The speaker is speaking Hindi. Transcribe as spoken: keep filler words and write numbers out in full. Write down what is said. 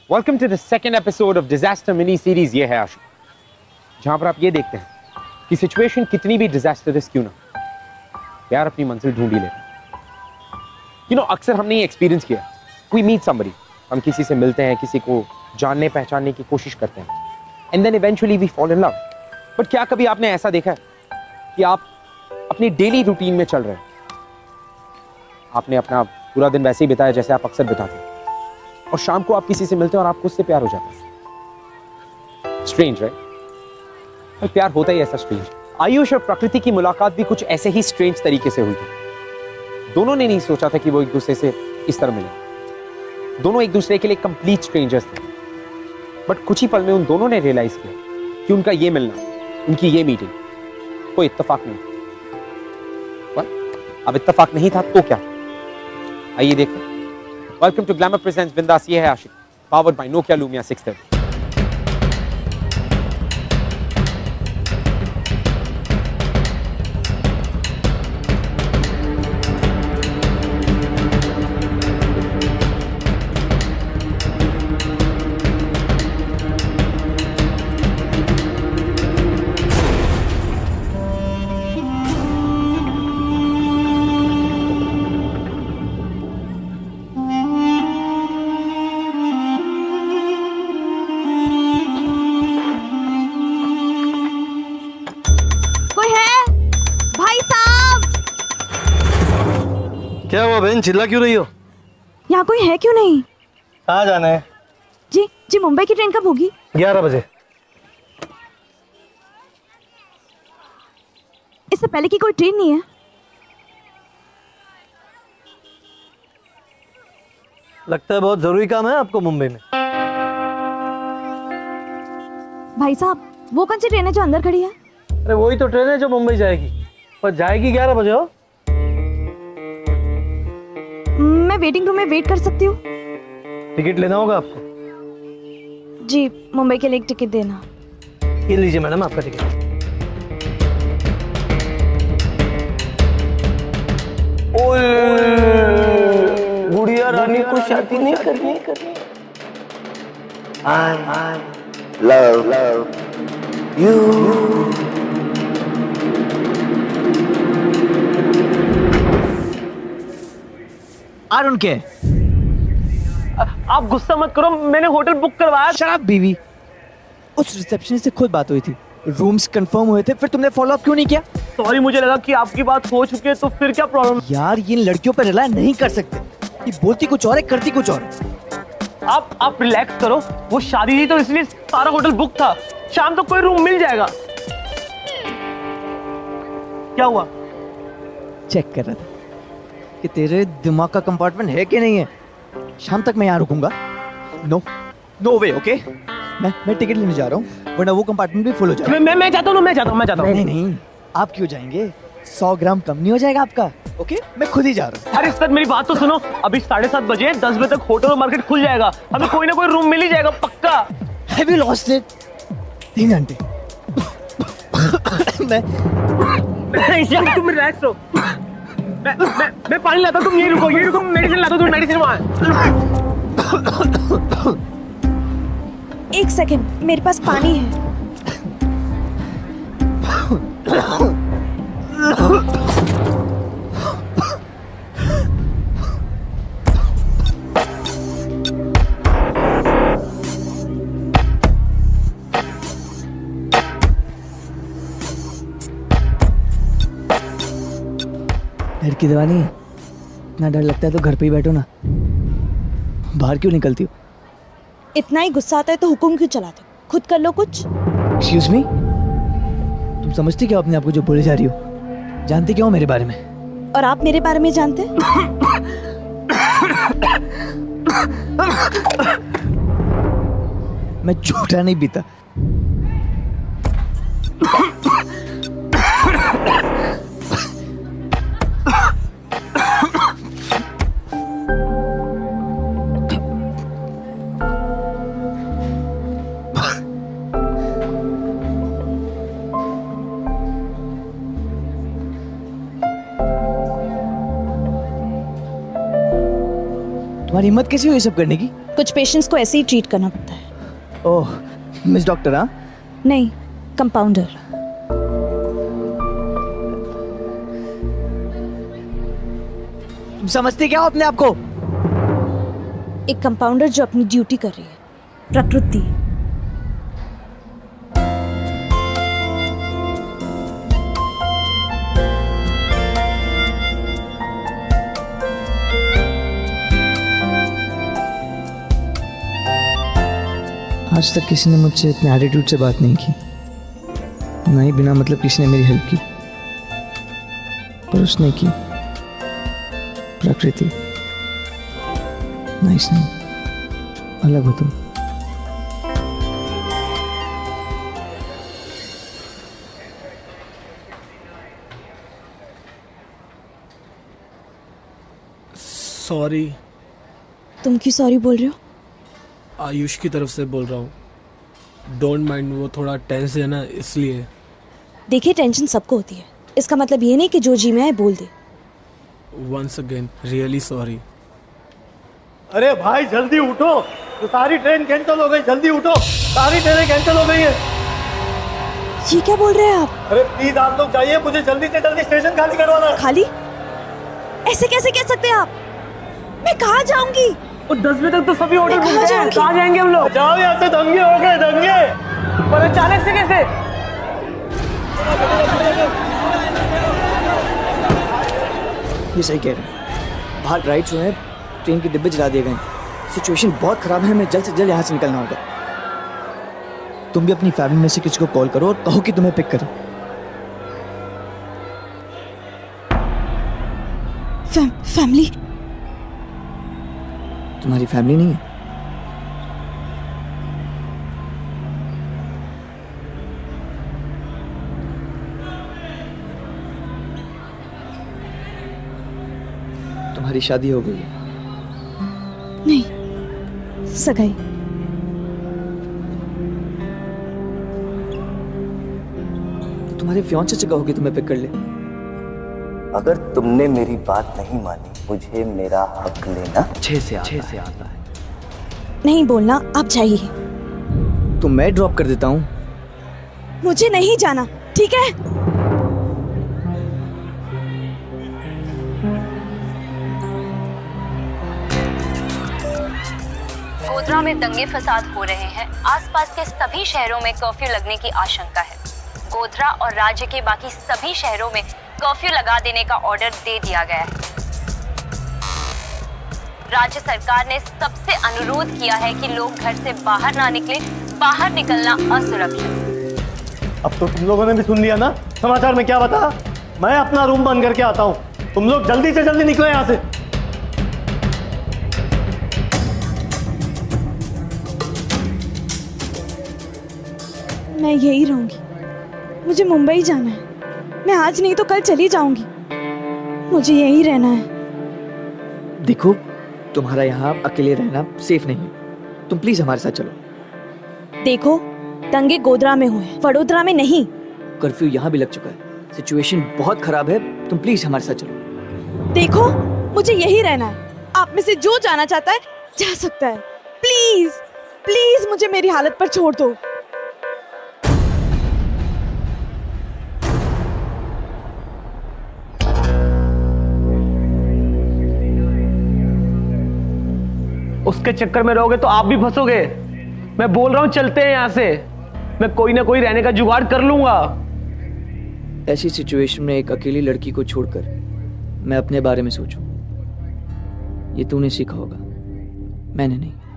Welcome to the second episode of disaster mini series ये है आशिक, जहां पर आप ये देखते हैं कि सिचुएशन कितनी भी डिजास्टरस क्यों ना, प्यार अपनी मंजिल ढूंढ ही लेता। यू नो, अक्सर हमने ये एक्सपीरियंस किया, वी मीट समबडी, हम किसी से मिलते हैं, किसी को जानने पहचानने की कोशिश करते हैं, and then eventually we fall in love. But क्या कभी आपने ऐसा देखा है कि आप अपनी डेली रूटीन में चल रहे हैं, आपने अपना पूरा दिन वैसे ही बिताया जैसे आप अक्सर बिताते हैं, और शाम को आप किसी से मिलते हैं और आपको उससे प्यार हो जाता है। Strange, right? पर प्यार होता ही ऐसा स्ट्रेंज। आयुष और प्रकृति की मुलाकात भी कुछ ऐसे ही स्ट्रेंज तरीके से हुई थी। दोनों ने नहीं सोचा था कि वो एक दूसरे से इस तरह मिले। दोनों एक दूसरे के लिए कंप्लीट स्ट्रेंजर्स थे, बट कुछ ही पल में उन दोनों ने रियलाइज किया कि उनका ये मिलना, उनकी ये मीटिंग कोई इत्तेफाक नहीं था। अब इत्तेफाक नहीं था तो क्या? आइए देखते हैं। Welcome to Glamour presents Bindas Ye Hai Aashiq, powered by Nokia Lumia six thirty. क्या हुआ बहन, चिल्ला क्यों रही हो? यहाँ कोई है क्यों नहीं? कहाँ जाना है? जी जी मुंबई की ट्रेन कब होगी? ग्यारह बजे। इससे पहले की कोई ट्रेन नहीं है? लगता है बहुत जरूरी काम है आपको मुंबई में। भाई साहब, वो कौन सी ट्रेन है जो अंदर खड़ी है? अरे वही तो ट्रेन है जो मुंबई जाएगी, पर जाएगी ग्यारह बजे हो। मैं वेटिंग रूम में वेट कर सकती हूँ? टिकट लेना होगा आपको। जी, मुंबई के लिए एक टिकट देना। ये लीजिए मैडम आपका टिकट। ओए, गुड़िया रानी को शादी नहीं करनी करनी। I love you. I don't care. आप गुस्सा मत करो, मैंने होटल बुक करवाया। शराब बीवी, उस रिसेप्शनिस्ट से खुद बात हुई थी, रूम्स कंफर्म हुए थे, फिर तुमने फॉलो अप क्यों नहीं किया? सॉरी, मुझे लगा कि आपकी बात हो चुकी है, तो फिर क्या प्रॉब्लम? यार ये लड़कियों पर रिलाय नहीं कर सकते, ये बोलती कुछ और है करती कुछ और। आप आप रिलैक्स करो, वो शादी थी तो इसलिए सारा होटल बुक था, शाम तक कोई रूम मिल जाएगा। क्या हुआ? चेक कर रहा था कि तेरे दिमाग का कंपार्टमेंट है कि नहीं है। शाम तक मैं यहाँ रुकूंगा? नो नो वे। ओके, मैं मैं टिकट लेने जा रहा हूँ, वरना वो कंपार्टमेंट भी फुल हो जाएगा। मैं मैं मैं जाता हूँ, मैं जाता हूँ, मैं जाता हूँ। नहीं नहीं, आप क्यों जाएंगे? सौ ग्राम कम नहीं हो जाएगा आपका? ओके, मैं खुद ही जा रहा हूँ। अरे सर मेरी बात तो सुनो, अभी साढ़े सात बजे, दस बजे तक होटल और मार्केट खुल जाएगा, हमें कोई ना कोई रूम मिल ही जाएगा पक्का। Have you lost it? तीन घंटे। मैं यार तुम रिलैक्स हो, मैं मैं मैं पानी लाता हूँ, तुम यही रुको, यही रुको, मेडिसिन लाता हूँ, तुम मेडिसिन वहाँ। एक सेकंड, मेरे पास पानी है। डर की दवा नहीं है, इतना डर लगता है तो घर पे ही बैठो ना, बाहर क्यों निकलती हो? इतना ही गुस्सा आता है तो हुक्म क्यों चलाते हो? खुद कर लो कुछ। एक्सक्यूज मी, तुम समझती क्या अपने आप को जो बोले जा रही हो? जानती क्या हो मेरे बारे में? और आप मेरे बारे में जानते? मैं झूठा नहीं पीता। तुम्हारी हिम्मत कैसी हुई सब करने की? कुछ पेशेंट्स को ऐसे ही ट्रीट करना पड़ता है। Oh miss doctor. हाँ नहीं, कंपाउंडर। तुम समझते क्या हो अपने आप को? एक कंपाउंडर जो अपनी ड्यूटी कर रही है। प्रकृति। आज तक किसी ने मुझसे इतने एटीट्यूड से बात नहीं की, ना ही बिना मतलब किसी ने मेरी हेल्प की, पर उसने की। प्रकृति। नाइस नहीं, अलग हो तुम। सॉरी। तुम क्यों सॉरी बोल रहे हो? आयुष की तरफ से बोल रहा हूँ। डोंट माइंड, वो थोड़ा टेंस है ना, इसलिए। देखिए, टेंशन सबको होती है, इसका मतलब ये नहीं कि जो जी में आए बोल दे। Once again really sorry. अरे भाई जल्दी उठो, तो सारी ट्रेन कैंसिल हो गई, जल्दी उठो, सारी ट्रेनें कैंसिल हो गई है। ये क्या बोल रहे हैं आप? अरे प्लीज आप लोग जाइए, मुझे जल्दी से जल्दी स्टेशन खाली करवाना है। खाली? ऐसे कैसे कह सकते हैं आप? मैं कहाँ जाऊंगी? और दस बजे तक तो सभी ऑर्डर कहाँ मिलते हैं, जाऊंगी? कहाँ जाएंगे हम लोग? जाओ यहाँ से, दंगे हो गए दंगे। पर अचानक से कैसे? ये सही कह रहे हैं, बाहर राइड्स हुए हैं, ट्रेन के डिब्बे जला दिए गए। सिचुएशन बहुत खराब है, हमें जल्द से जल्द यहाँ से निकलना होगा। तुम भी अपनी फैमिली में से किसी को कॉल करो और कहो कि तुम्हें पिक करें। Fam, family? तुम्हारी फैमिली नहीं है? तुम्हारी शादी हो गई है? नहीं, सगाई। तुम्हारे फियांसे से कहो कि तुम्हें पिक कर ले। अगर तुमने मेरी बात नहीं मानी, मुझे मेरा हक लेना छह से छह से आता है। नहीं बोलना, आप जाइए। तो मैं ड्रॉप कर देता हूँ। मुझे नहीं जाना, ठीक है? गोधरा में दंगे फसाद हो रहे हैं। आसपास के सभी शहरों में कर्फ्यू लगने की आशंका है। गोधरा और राज्य के बाकी सभी शहरों में कर्फ्यू लगा देने का ऑर्डर दे दिया गया है। राज्य सरकार ने सबसे अनुरोध किया है कि लोग घर से बाहर ना निकले, बाहर निकलना असुरक्षित। अब तो तुम लोगों ने भी सुन लिया ना, समाचार में क्या बता। मैं अपना रूम बंद करके आता हूँ, तुम लोग जल्दी से जल्दी निकलो यहाँ से। मैं यही रहूंगी, मुझे मुंबई जाना है। मैं आज नहीं तो कल चली जाऊंगी, मुझे यही रहना है। देखो, तुम्हारा यहाँ अकेले रहना सेफ नहीं है, तुम प्लीज हमारे साथ चलो। देखो, दंगे गोधरा में हुए हैं, वडोदरा में नहीं। कर्फ्यू यहाँ भी लग चुका है, सिचुएशन बहुत खराब है, तुम प्लीज हमारे साथ चलो। देखो, मुझे यही रहना है। आप में से जो जाना चाहता है जा सकता है। प्लीज प्लीज मुझे मेरी हालत पर छोड़ दो। उसके चक्कर में रहोगे तो आप भी फंसोगे। मैं बोल रहा हूँ चलते हैं यहाँ से, मैं कोई ना कोई रहने का जुगाड़ कर लूंगा। ऐसी सिचुएशन में एक अकेली लड़की को छोड़कर मैं अपने बारे में सोचूं, ये तूने सीखा होगा, मैंने नहीं।